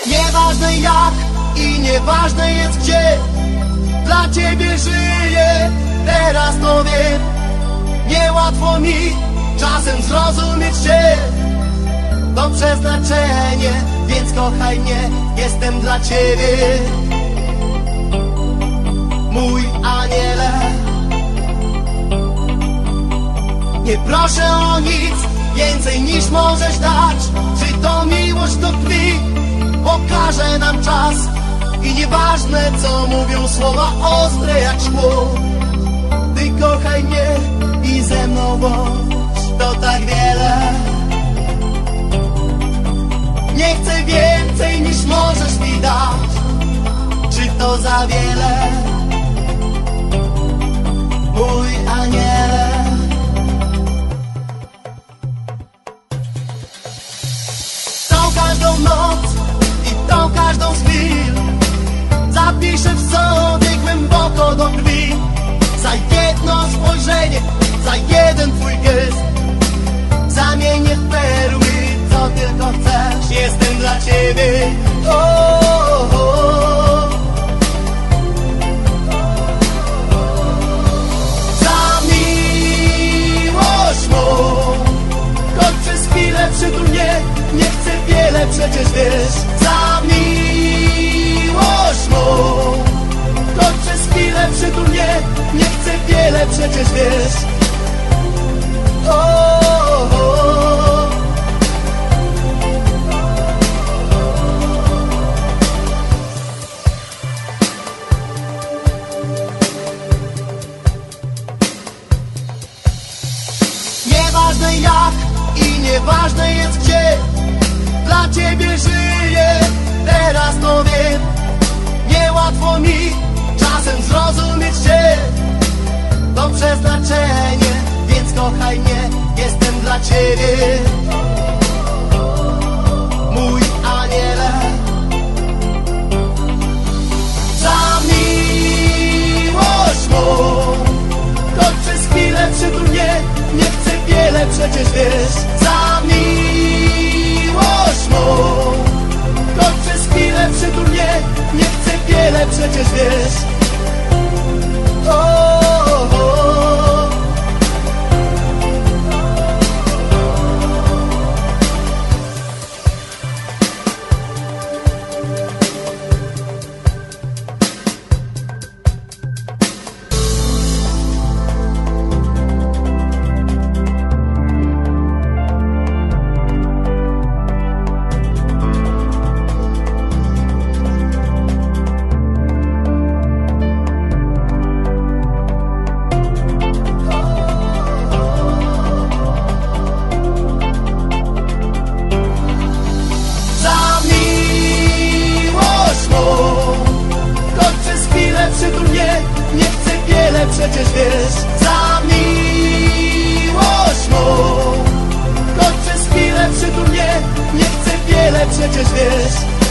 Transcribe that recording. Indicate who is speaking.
Speaker 1: Nieważne jak i nieważne jest gdzie, dla ciebie żyję, teraz to wiem. Niełatwo mi czasem zrozumieć cię, to przeznaczenie, więc kochaj mnie, jestem dla ciebie. Mój aniele, nie proszę o nic więcej niż możesz dać. Czy to miłość do krwi, pokaże nam czas. I nieważne co mówią słowa ostre jak szkło, ty kochaj mnie i ze mną bądź, to tak wiele. Nie chcę więcej niż możesz mi dać, czy to za wiele? Mój aniele, tą każdą noc i tą każdą z chwil zapiszę w sobie głęboko do krwi. Za jedno spojrzenie, za jeden twój gest zamienię w perły, co tylko chcesz. Jestem dla ciebie. Za miłość mą, choć przez chwilę przytul mnie, nie chcę wiele, przecież wiesz. Za miłość mą, choć przez chwilę przytul mnie, nie chcę wiele, przecież wiesz. Nieważne jak i nieważne jest gdzie, dla ciebie żyję, teraz to wiem. Niełatwo mi czasem zrozumieć cię, to przeznaczenie, więc kochaj mnie, jestem dla ciebie. Mój aniele, za miłość mą, choć przez chwilę przytul mnie, nie chcę wiele, przecież wiesz. Za miłość mą, choć przez chwilę przytul mnie, nie chcę wiele, przecież wiesz. Przytul mnie, nie chcę wiele, przecież wiesz. Za miłość mą, choć przez chwilę przytul mnie, nie chcę wiele, przecież wiesz.